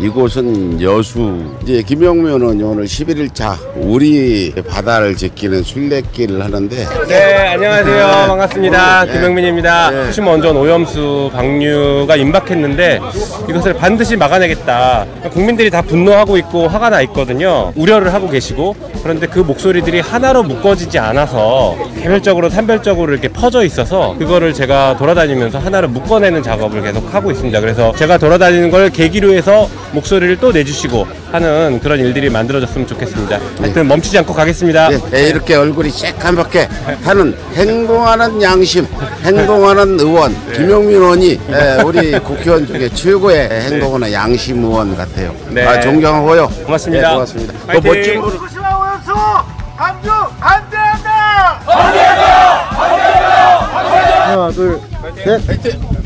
이곳은 여수. 이제 김영민은 오늘 11일차 우리 바다를 지키는 순례길을 하는데. 네, 안녕하세요. 반갑습니다. 김영민입니다. 후심원전 오염수 방류가 임박했는데 이것을 반드시 막아내겠다. 국민들이 다 분노하고 있고 화가 나 있거든요. 우려를 하고 계시고, 그런데 그 목소리들이 하나로 묶어지지 않아서 개별적으로 산별적으로 이렇게 퍼져 있어서 그거를 제가 돌아다니면서 하나로 묶어내는 작업을 계속 하고 있습니다. 그래서 제가 돌아다니는 걸 계기로 해서 목소리를 또 내주시고 하는 그런 일들이 만들어졌으면 좋겠습니다. 하여튼 멈추지 않고 가겠습니다. 이렇게 얼굴이 새까맣게 하는 행동하는 양심, 행동하는 의원 김영민 의원이 우리 국회의원 중에 최고의 행동하는 양심 의원 같아요. 네. 존경하고요. 고맙습니다. 고맙습니다. 또 멋진 분. 후쿠시마 오염수 방류 반대한다! 반대한다! 반대한다! 반대한다! 하나, 둘, 셋. 파이팅!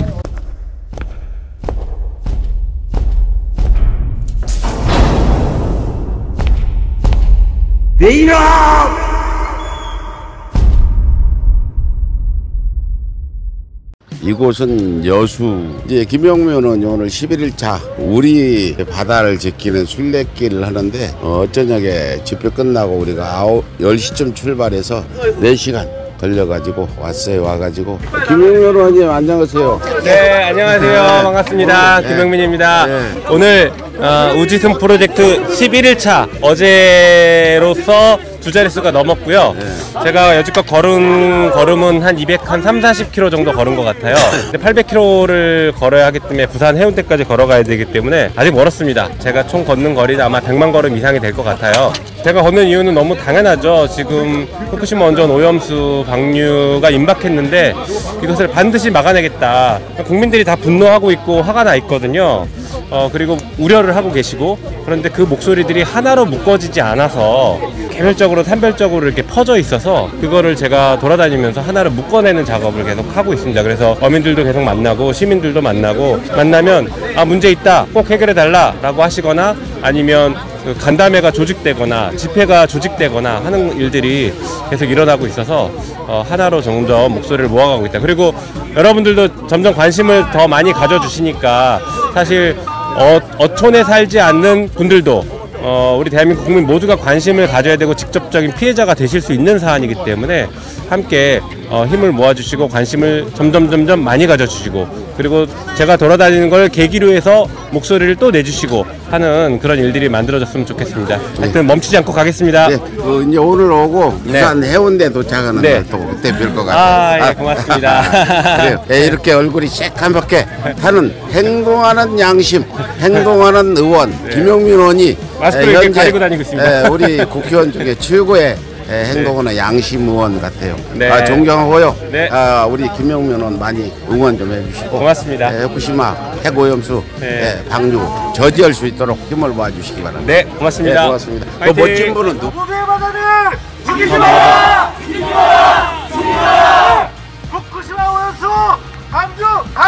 내 이놈! 이곳은 여수. 이제 김영민은 오늘 11일차 우리 바다를 지키는 순례길을 하는데 저녁에 집회 끝나고 우리가 10시쯤 출발해서 4시간 걸려가지고 왔어요. 와가지고 김영민 의원님 안녕하세요. 네, 안녕하세요. 반갑습니다. 김영민입니다. 오늘 우지승 프로젝트 11일차 어제로서 두 자릿수가 넘었고요. 제가 여지껏 걸음은 한 340km 정도 걸은 것 같아요. 근데 800km를 걸어야 하기 때문에 부산 해운대까지 걸어가야 되기 때문에 아직 멀었습니다. 제가 총 걷는 거리는 아마 100만 걸음 이상이 될 것 같아요. 제가 걷는 이유는 너무 당연하죠. 지금 후쿠시마 원전 오염수 방류가 임박했는데 이것을 반드시 막아내겠다. 국민들이 다 분노하고 있고 화가 나 있거든요. 그리고 우려를 하고 계시고, 그런데 그 목소리들이 하나로 묶어지지 않아서 개별적으로 산별적으로 이렇게 퍼져 있어서 그거를 제가 돌아다니면서 하나로 묶어내는 작업을 계속 하고 있습니다. 그래서 어민들도 계속 만나고 시민들도 만나면 문제 있다, 꼭 해결해 달라 라고 하시거나, 아니면 그 간담회가 조직되거나 집회가 조직되거나 하는 일들이 계속 일어나고 있어서 하나로 점점 목소리를 모아가고 있다. 그리고 여러분들도 점점 관심을 더 많이 가져주시니까 사실 어촌에 살지 않는 분들도 우리 대한민국 국민 모두가 관심을 가져야 되고 직접적인 피해자가 되실 수 있는 사안이기 때문에 함께 힘을 모아주시고 관심을 점점 많이 가져주시고, 그리고 제가 돌아다니는 걸 계기로 해서 목소리를 또 내주시고 하는 그런 일들이 만들어졌으면 좋겠습니다. 하여튼 멈추지 않고 가겠습니다. 이제 오늘 오고 부산 해운대 도착하는 날 또 그때 뵐 것 같아요. 예, 고맙습니다. 그래요. 이렇게 얼굴이 새까맣게 하는 행동하는 양심, 행동하는 의원 김영민 의원이 마스크를 이렇게 가리고 다니고 있습니다. 우리 국회의원 중에 최고의 행동하는 양심 의원 같아요. 네. 존경하고요. 네. 우리 김영민 의원 많이 응원 좀 해주시고. 고맙습니다. 후쿠시마 핵오염수 방류 저지할 수 있도록 힘을 모아주시기 바랍니다. 네, 고맙습니다. 고맙습니다. 또 멋진 분은 누구? 모두의 바다를 죽이지 마라! 죽이지 마라! 죽이지 마라! 후쿠시마 오염수 방류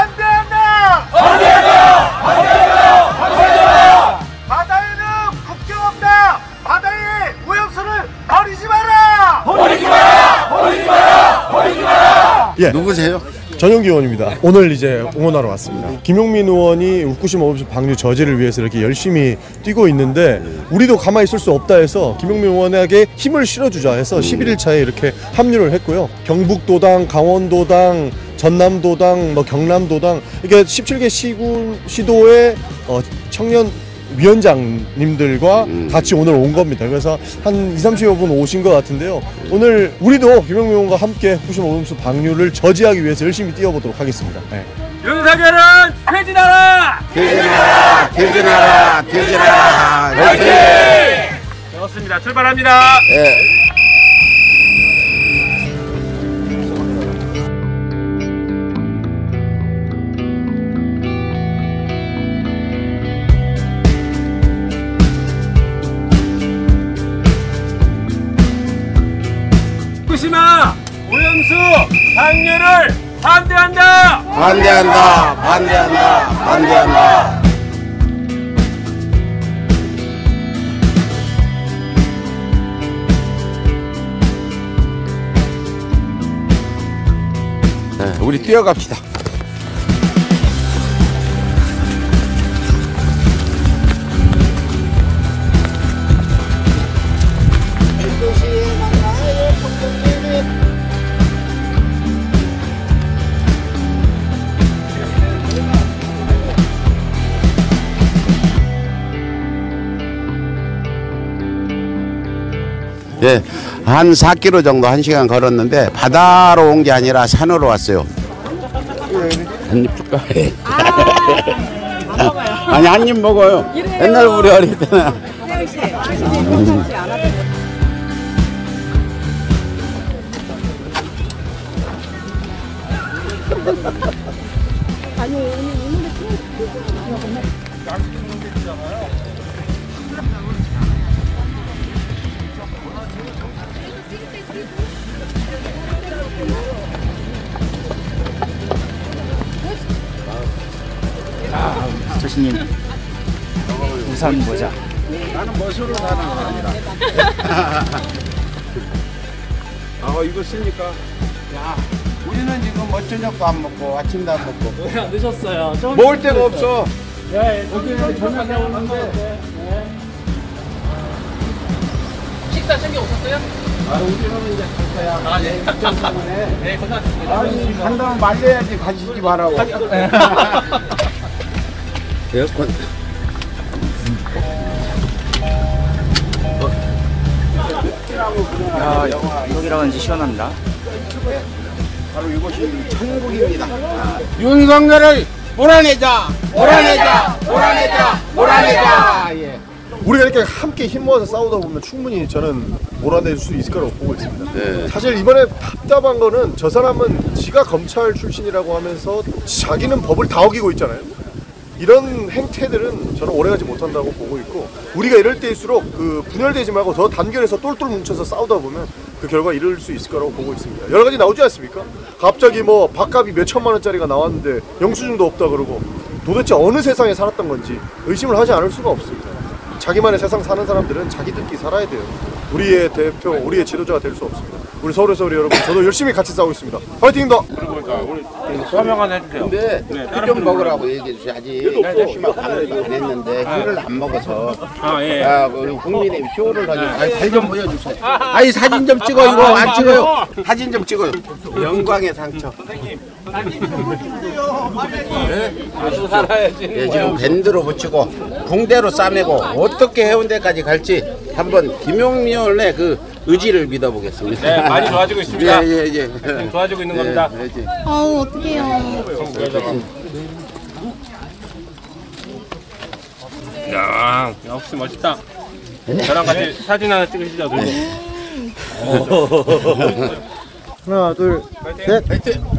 반대한다! 반대한다! 반대한다! 반대한다! 바다에는 국경 없다! 바다에 오염수를 버리지 마라! 버리지 마라! 버리지 마라! 버리지 마라! 누구세요? 전용기 의원입니다. 오늘 이제 응원하러 왔습니다. 김용민 의원이 후쿠시마 오염수 방류 저지를 위해서 이렇게 열심히 뛰고 있는데 우리도 가만히 있을 수 없다 해서 김용민 의원에게 힘을 실어주자 해서 11일차에 이렇게 합류를 했고요. 경북도당, 강원도당, 전남도당, 경남도당, 이게 17개 시도의 청년 위원장님들과 같이 오늘 온 겁니다. 그래서 한 20-30여 분 오신 것 같은데요. 오늘 우리도 김영민 의원과 함께 후쿠시마 오염수 방류를 저지하기 위해서 열심히 뛰어보도록 하겠습니다. 윤석열은 퇴진하라! 퇴진하라! 퇴진하라! 퇴진하라! 화이팅! 좋습니다. 출발합니다. 후쿠시마 오염수 방류를 반대한다! 반대한다! 반대한다! 반대한다! 우리 뛰어갑시다. 예, 한 4km 정도 1시간 걸었는데 바다로 온 게 아니라 산으로 왔어요. 한입 줄까? 아니 한 입 먹어요. 옛날 우리 어릴 때는. 조신님 우산 모자. 나는 멋으로 사는 거 아니라. 아 이거 쓰니까. 야 우리는 지금 저녁도 안 먹고 아침도 안 먹고. 왜 안 드셨어요? 먹을 데가 없어. 여기는 저녁에 오는데. 식사 챙겨 오셨어요? 아 우리는 이제 갈 거야. 아 네. 입장 때문에. 네 고생하셨습니다. 아니 간다면 말려야지 가시지 말라고. 에어컨. 야 여기라고 하는지 시원합니다. 바로 이것이 천국입니다. 윤석열을 몰아내자, 몰아내자, 몰아내자, 몰아내자. 예. 우리가 이렇게 함께 힘 모아서 싸우다 보면 충분히 저는 몰아낼 수 있을 거라고 보고 있습니다. 네. 사실 이번에 답답한 거는 저 사람은 지가 검찰 출신이라고 하면서 자기는 법을 다 어기고 있잖아요. 이런 행태들은 저는 오래가지 못한다고 보고 있고, 우리가 이럴 때일수록 그 분열되지 말고 더 단결해서 똘똘 뭉쳐서 싸우다 보면 그 결과 이룰 수 있을 거라고 보고 있습니다. 여러 가지 나오지 않습니까? 갑자기 뭐 밥값이 몇 천만 원짜리가 나왔는데 영수증도 없다 그러고, 도대체 어느 세상에 살았던 건지 의심을 하지 않을 수가 없습니다. 자기만의 세상 사는 사람들은 자기들끼리 살아야 돼요. 우리의 대표, 우리의 지도자가 될 수 없습니다. 우리 서울에서 우리 여러분, 저도 열심히 같이 싸우고 있습니다. 파이팅입니다. 설명 하나 해주세요. 근데 좀 먹으라고 얘기해 주셔야지. 아저씨만 밥을 냈는데 혀를 안 먹어서. 아 예. 야, 국민의 쇼를 하지. 아니, 발 좀 보여주세요. 아니, 사진 좀 찍어. 이거 안 찍어요. 사진 좀 찍어요. 영광의 상처. 아주 살아야지. 예, 지금 밴드로 붙이고 붕대로 싸매고 어떻게 해운대까지 갈지 한번 김용민의 그 의지를 믿어보겠습니다. 네, 많이 좋아지고 있습니다. 예. 좋아지고 있는 겁니다. 예. 아우 어떡해요. 야, 역시 멋있다. 저랑 같이 사진 하나 찍으시죠, 둘이. 하나, 둘, 셋.